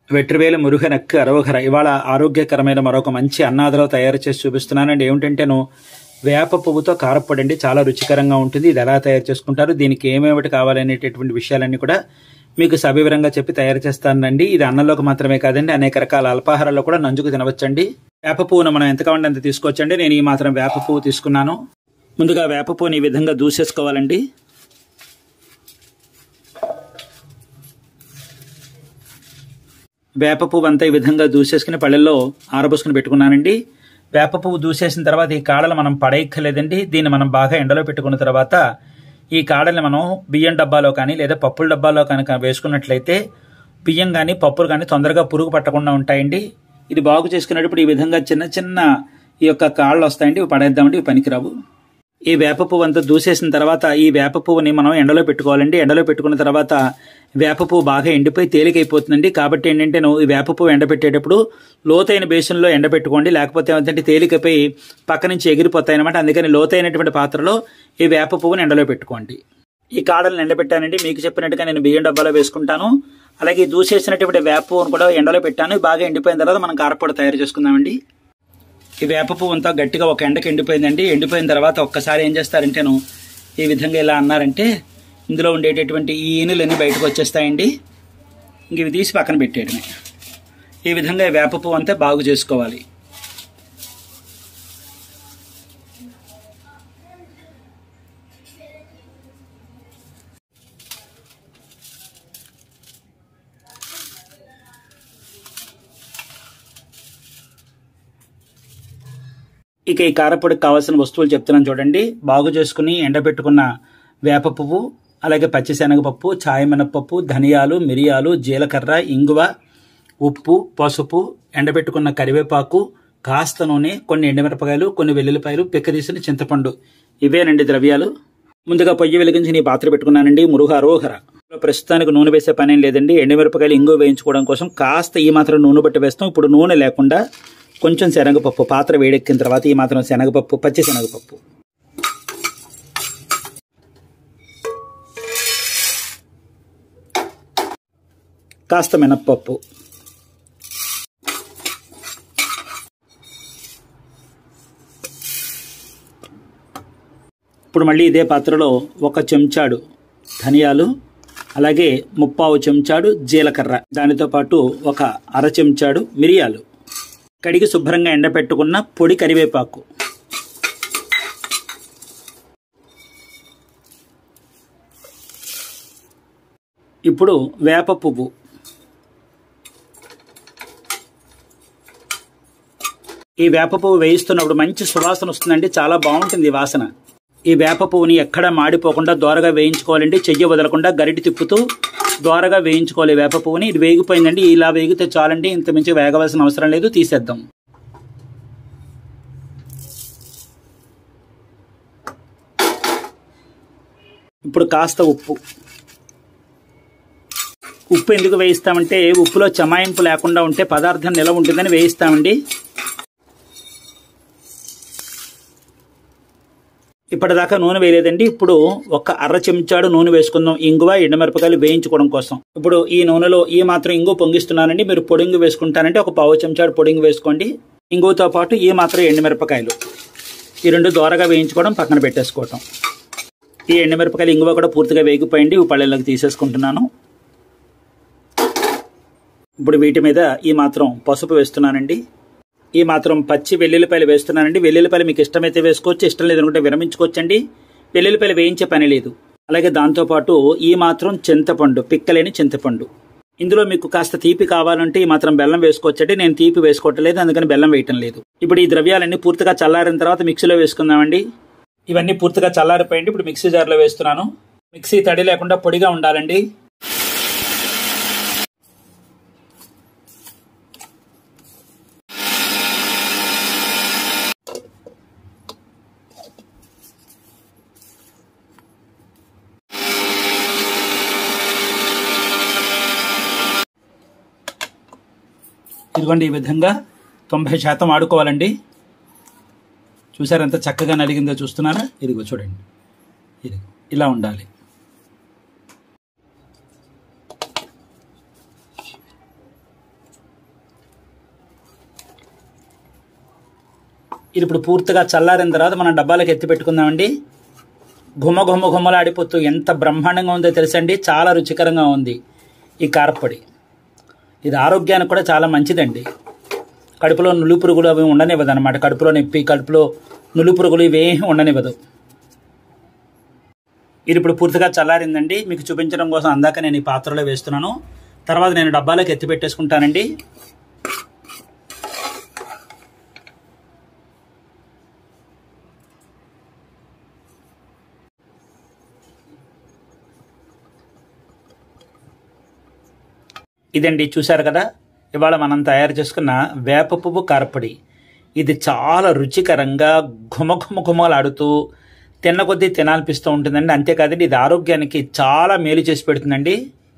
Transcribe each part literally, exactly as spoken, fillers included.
వెట్రివేలు మురుగనక్కు అరవఘర. ఇవాళ ఆరోగ్యకరమైన మరొక మంచి అన్నాదలో తయారు చేసి చూపిస్తున్నానండి. ఏమిటంటేను వేప పువ్వుతో కారప్పొడి అండి. చాలా రుచికరంగా ఉంటుంది. ఇది ఎలా తయారు చేసుకుంటారు, దీనికి ఏమేమిటి కావాలనేటటువంటి విషయాలన్నీ కూడా మీకు సవివరంగా చెప్పి తయారు చేస్తానండి. ఇది అన్నంలోకి మాత్రమే కాదండి, అనేక రకాల అల్పాహారాల్లో కూడా నంజుకు తినవచ్చండి. వేప పువ్వును మనం ఎంత కావాలంటే అంత తీసుకోవచ్చండి. నేను ఈ మాత్రం వేప పువ్వు తీసుకున్నాను. ముందుగా వేప పువ్వుని ఈ విధంగా దూసేసుకోవాలండి. వేప పువ్వు అంతా ఈ విధంగా దూసేసుకుని పళ్ళెల్లో ఆరబోసుకుని పెట్టుకున్నానండి. వేప పువ్వు దూసేసిన తర్వాత ఈ కాడలు మనం పడేయక్కర్లేదండి. దీన్ని మనం బాగా ఎండలో పెట్టుకున్న తర్వాత ఈ కాడల్ని మనం బియ్యం డబ్బాలో కానీ లేదా పప్పుల డబ్బాలో కనుక వేసుకున్నట్లయితే బియ్యం కానీ పప్పులు కానీ తొందరగా పురుగు పట్టకుండా ఉంటాయండి. ఇది బాగు చేసుకునేటప్పుడు ఈ విధంగా చిన్న చిన్న ఈ యొక్క కాళ్ళు వస్తాయండి, ఇవి పడేద్దామంటే ఇవి పనికిరావు. ఈ వేప పువ్వు అంతా దూసేసిన తర్వాత ఈ వేప పువ్వుని మనం ఎండలో పెట్టుకోవాలండి. ఎండలో పెట్టుకున్న తర్వాత వేప పువ్వు బాగా ఎండిపోయి తేలికైపోతుందండి. కాబట్టి ఏంటంటే నువ్వు ఈ వేప పువ్వు ఎండబెట్టేటప్పుడు లోతైన బేసిన్లో ఎండబెట్టుకోండి, లేకపోతే ఏమంటే తేలికైపోయి పక్క నుంచి ఎగిరిపోతాయి అనమాట. అందుకని లోతైనటువంటి పాత్రలో ఈ వేప పువ్వుని ఎండలో పెట్టుకోండి. ఈ కాడలను ఎండబెట్టానండి. మీకు చెప్పినట్టుగా నేను బియ్యం డబ్బాలో వేసుకుంటాను. అలాగే దూసేసినటువంటి వేప పువ్వును కూడా ఎండలో పెట్టాను. బాగా ఎండిపోయిన తర్వాత మనం కారపొడి తయారు చేసుకుందామండి. ఈ వేప పువ్వు అంతా గట్టిగా ఒక ఎండకి ఎండిపోయిందండి. ఎండిపోయిన తర్వాత ఒక్కసారి ఏం చేస్తారంటేను ఈ విధంగా ఇలా అన్నారంటే ఇందులో ఉండేటటువంటి ఈ ఈనులన్నీ బయటకు వచ్చేస్తాయండి. ఇంక ఇవి తీసి పక్కన పెట్టేయడమే. ఈ విధంగా వేప పువ్వు అంతా బాగు చేసుకోవాలి. ఇక ఈ కారపొడికి కావాల్సిన వస్తువులు చెప్తున్నాను చూడండి. బాగు చేసుకుని ఎండబెట్టుకున్న వేప పువ్వు, అలాగే పచ్చిశనగపప్పు, ఛాయమినపప్పు, ధనియాలు, మిరియాలు, జీలకర్ర, ఇంగువ, ఉప్పు, పసుపు, ఎండబెట్టుకున్న కరివేపాకు, కాస్త నూనె, కొన్ని ఎండుమిరపకాయలు, కొన్ని వెల్లుల్లిపాయలు, పిక్కదీసిన చింతపండు. ఇవేనండి ద్రవ్యాలు. ముందుగా పొయ్యి వెలిగించి నీ పాత్ర పెట్టుకున్నానండి. మురుగ అరోహర. ప్రస్తుతానికి నూనె వేసే పని ఏం లేదండి. ఎండుమిరపకాయలు ఇంగువ వేయించుకోవడం కోసం కాస్త ఈ మాత్రం నూనె బట్టి వేస్తాం. ఇప్పుడు నూనె లేకుండా కొంచెం శనగపప్పు, పాత్ర వేడెక్కిన తర్వాత ఈ మాత్రం శనగపప్పు, పచ్చి శనగపప్పు, కాస్త మినప్పప్పు, ఇప్పుడు మళ్ళీ ఇదే పాత్రలో ఒక చెంచాడు ధనియాలు, అలాగే ముప్పావు చెంచాడు జీలకర్ర, దానితో పాటు ఒక అర చెంచాడు మిరియాలు, కడిగి శుభ్రంగా ఎండపెట్టుకున్న పొడి కరివేపాకు, ఇప్పుడు వేప పువ్వు, ఈ వేప పువ్వు వేయిస్తున్నప్పుడు మంచి సువాసన వస్తుందండి. చాలా బాగుంటుంది వాసన. ఈ వేప పువ్వుని ఎక్కడ మాడిపోకుండా దోరగా వేయించుకోవాలండి. చెయ్యి వదలకుండా గరిటి తిప్పుతూ దోరగా వేయించుకోవాలి వేప పువ్వుని. ఇది వేగిపోయిందండి. ఇలా వేగితే చాలండి, ఇంత మించి వేగవలసిన అవసరం లేదు. తీసేద్దాం. ఇప్పుడు కాస్త ఉప్పు. ఉప్పు ఎందుకు వేయిస్తామంటే ఉప్పులో చమాయింపు లేకుండా ఉంటే పదార్థం నిలవ ఉంటుందని వేయిస్తామండి. ఇప్పటిదాకా నూనె వేయలేదండి. ఇప్పుడు ఒక అర చెంచాడు నూనె వేసుకుందాం. ఇంగువ, ఎండుమిరపకాయలు వేయించుకోవడం కోసం. ఇప్పుడు ఈ నూనెలో ఈ మాత్రం ఇంగు పొంగిస్తున్నానండి. మీరు పొడింగు వేసుకుంటానంటే ఒక పావు చెంచాడు పొడింగు వేసుకోండి. ఇంగువతో పాటు ఈ మాత్రం ఎండుమిరపకాయలు, ఈ రెండు దోరగా వేయించుకోవడం, పక్కన పెట్టేసుకోవటం. ఈ ఎండుమిరపకాయలు ఇంగువ కూడా పూర్తిగా వేగిపోయింది. ఈ పళ్ళెల్లోకి తీసేసుకుంటున్నాను. ఇప్పుడు వీటి మీద ఈ మాత్రం పసుపు వేస్తున్నానండి. ఈ మాత్రం పచ్చి వెల్లుల్లిపాయలు వేస్తున్నానండి. వెల్లుల్లిపాయలు మీకు ఇష్టమైతే వేసుకోవచ్చు, ఇష్టం లేదనుకుంటే విరమించుకోవచ్చండి. వెల్లుల్లిపాయలు వేయించే పని లేదు. అలాగే దాంతోపాటు ఈ మాత్రం చింతపండు, పిక్కలేని చింతపండు. ఇందులో మీకు కాస్త తీపి కావాలంటే ఈ మాత్రం బెల్లం వేసుకోవచ్చండి. నేను తీపి వేసుకోవటం లేదు, అందుకని బెల్లం వేయటం లేదు. ఇప్పుడు ఈ ద్రవ్యాలన్నీ పూర్తిగా చల్లారిన తర్వాత మిక్సీలో వేసుకుందామండి. ఇవన్నీ పూర్తిగా చల్లారిపోయింది. ఇప్పుడు మిక్సీ జార్లో వేస్తున్నాను. మిక్సీ తడి లేకుండా పొడిగా ఉండాలండి. ఇదిగోండి, ఈ విధంగా తొంభై శాతం ఆడుకోవాలండి. చూసారు ఎంత చక్కగా నలిగిందో చూస్తున్నారా? ఇదిగో చూడండి, ఇదిగో ఇలా ఉండాలి. ఇది ఇప్పుడు పూర్తిగా చల్లారిన తర్వాత మనం డబ్బాలకు ఎత్తి పెట్టుకుందామండి. ఘుమ ఘుమ ఘుమలాడిపోతూ ఎంత బ్రహ్మాండంగా ఉందో తెలుసండి. చాలా రుచికరంగా ఉంది ఈ కారప్పొడి. ఇది ఆరోగ్యానికి కూడా చాలా మంచిదండి. కడుపులో నులి పురుగులు అవి ఉండనివ్వదు అనమాట. కడుపులో నొప్పి, కడుపులో నులి పురుగులు ఇవేమీ ఉండనివ్వదు. ఇది ఇప్పుడు పూర్తిగా చల్లారిందండి. మీకు చూపించడం కోసం అందాక నేను ఈ పాత్రలో వేస్తున్నాను. తర్వాత నేను డబ్బాలకు ఎత్తి పెట్టేసుకుంటానండి. ఇదండి, చూశారు కదా, ఇవాళ మనం తయారు చేసుకున్న వేప పువ్వు కారప్పొడి. ఇది చాలా రుచికరంగా ఘుమ ఘుమ ఘుమలాడుతూ తిన్న కొద్దీ తినాలనిపిస్తూ ఉంటుందండి. అంతేకాదండి, ఇది ఆరోగ్యానికి చాలా మేలు చేసి పెడుతుందండి.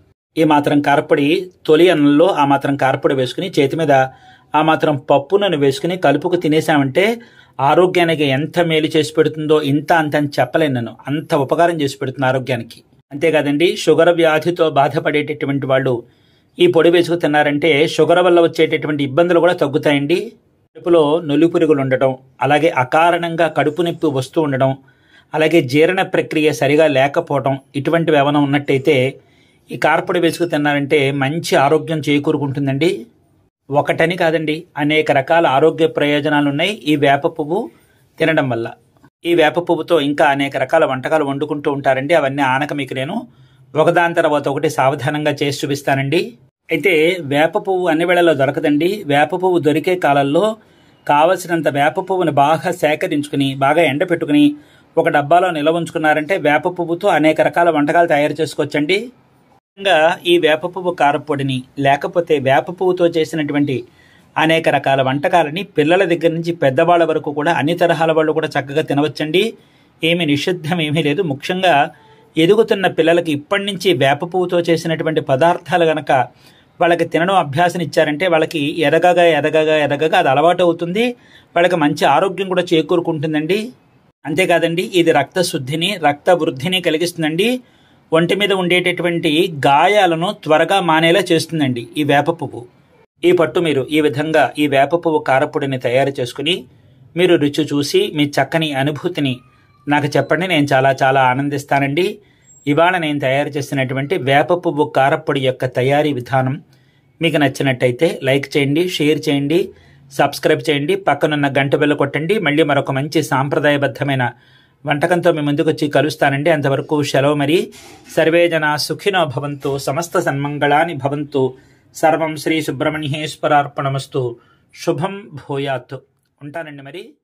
ఈ మాత్రం కారప్పొడి తొలి అన్నంలో ఆ మాత్రం కారప్పొడి వేసుకుని చేతి మీద ఆ మాత్రం పప్పు నూనె వేసుకుని కలుపుకు తినేసామంటే ఆరోగ్యానికి ఎంత మేలు చేసి పెడుతుందో ఇంత అంత అని చెప్పలేను నేను. అంత ఉపకారం చేసి పెడుతుంది ఆరోగ్యానికి. అంతేకాదండి, షుగర్ వ్యాధితో బాధపడేటటువంటి వాళ్ళు ఈ పొడి వేసుకు తిన్నారంటే షుగర్ వల్ల వచ్చేటటువంటి ఇబ్బందులు కూడా తగ్గుతాయండి. కడుపులో నొలి పురుగులు ఉండటం, అలాగే అకారణంగా కడుపు నొప్పి వస్తూ ఉండడం, అలాగే జీర్ణ ప్రక్రియ సరిగా లేకపోవడం, ఇటువంటివి ఏమైనా ఉన్నట్టయితే ఈ కారప్పొడి వేసుకు తిన్నారంటే మంచి ఆరోగ్యం చేకూరుకుంటుందండి. ఒకటని కాదండి, అనేక రకాల ఆరోగ్య ప్రయోజనాలు ఉన్నాయి ఈ వేప పువ్వు తినడం వల్ల. ఈ వేప పువ్వుతో ఇంకా అనేక రకాల వంటకాలు వండుకుంటూ ఉంటారండి. అవన్నీ ఆనక మీకు నేను ఒకదాని తర్వాత ఒకటి సావధానంగా చేసి చూపిస్తానండి. అయితే వేప పువ్వు అన్ని వేళల్లో దొరకదండి. వేప పువ్వు దొరికే కాలంలో కావలసినంత వేప పువ్వుని బాగా సేకరించుకుని బాగా ఎండపెట్టుకుని ఒక డబ్బాలో నిల్వ ఉంచుకున్నారంటే వేప పువ్వుతో అనేక రకాల వంటకాలు తయారు చేసుకోవచ్చండి. ఇంకా ఈ వేప పువ్వు కారప్పొడిని లేకపోతే వేప పువ్వుతో చేసినటువంటి అనేక రకాల వంటకాలని పిల్లల దగ్గర నుంచి పెద్దవాళ్ళ వరకు కూడా అన్ని తరహాల వాళ్ళు కూడా చక్కగా తినవచ్చండి. ఏమీ నిషిద్ధం ఏమీ లేదు. ముఖ్యంగా ఎదుగుతున్న పిల్లలకి ఇప్పటి నుంచి వేప పువ్వుతో చేసినటువంటి పదార్థాలు గనక వాళ్ళకి తినడం అభ్యాసం ఇచ్చారంటే వాళ్ళకి ఎదగగా ఎదగగా ఎదగగా అది అలవాటు అవుతుంది. వాళ్ళకి మంచి ఆరోగ్యం కూడా చేకూరుకుంటుందండి. అంతేకాదండి, ఇది రక్త శుద్ధిని రక్త వృద్ధిని కలిగిస్తుందండి. ఒంటి మీద ఉండేటటువంటి గాయాలను త్వరగా మానేలా చేస్తుందండి ఈ వేప పువ్వు. ఈ పట్టు మీరు ఈ విధంగా ఈ వేప పువ్వు కారప్పొడిని తయారు చేసుకుని మీరు రుచి చూసి మీ చక్కని అనుభూతిని నాకు చెప్పండి. నేను చాలా చాలా ఆనందిస్తానండి. ఇవాళ నేను తయారు చేసినటువంటి వేప పువ్వు కారప్పొడి యొక్క తయారీ విధానం మీకు నచ్చినట్టయితే లైక్ చేయండి, షేర్ చేయండి, సబ్స్క్రైబ్ చేయండి, పక్కనున్న గంట బెల్ల కొట్టండి. మళ్ళీ మరొక మంచి సాంప్రదాయబద్ధమైన వంటకంతో మీ ముందుకు వచ్చి కలుస్తానండి. అంతవరకు సెలవు మరి. సర్వే జనా సుఖినో భవంతు, సమస్త సన్మంగళాని భవంతు, సర్వం శ్రీ సుబ్రహ్మణ్యేశ్వరార్పణమస్తు. శుభం భూయాత్. ఉంటానండి మరి.